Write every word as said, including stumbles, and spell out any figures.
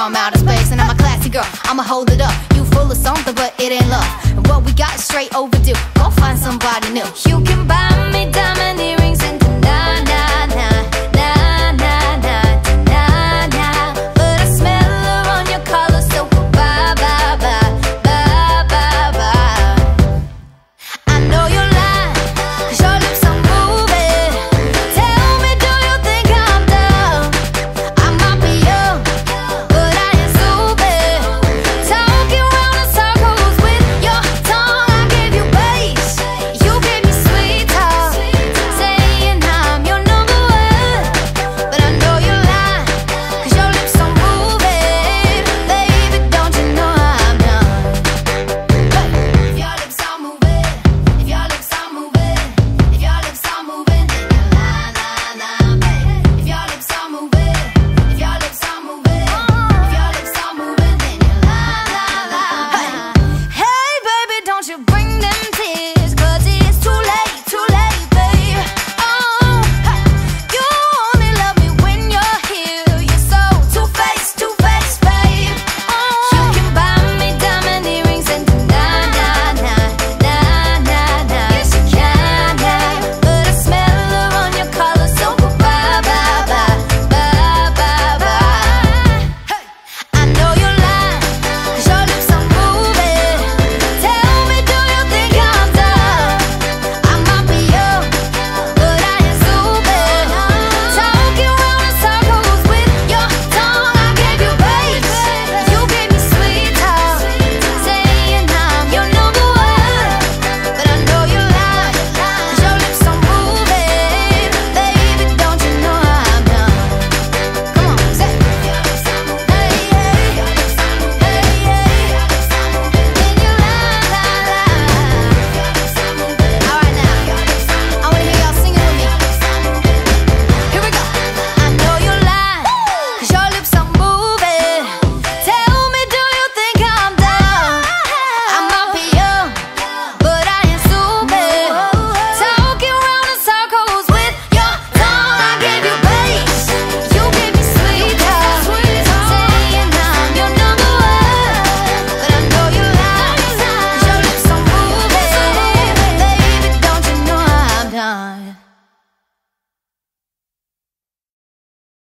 from outer space. And I'm a classy girl, I'ma hold it up. You full of something, but it ain't love. And what we got is straight overdue. Go find somebody new. You can buy me diamond earrings,